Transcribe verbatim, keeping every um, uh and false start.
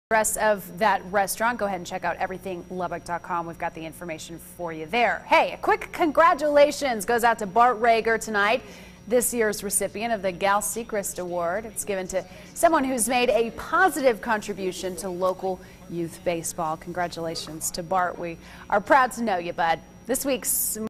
Rest of that restaurant, go ahead and check out everything lubbock dot com. We've got the information for you there. Hey, a quick congratulations goes out to Bart Reagor tonight, this year's recipient of the Kal Segrist Award. It's given to someone who's made a positive contribution to local youth baseball. Congratulations to Bart. We are proud to know you, bud. This week's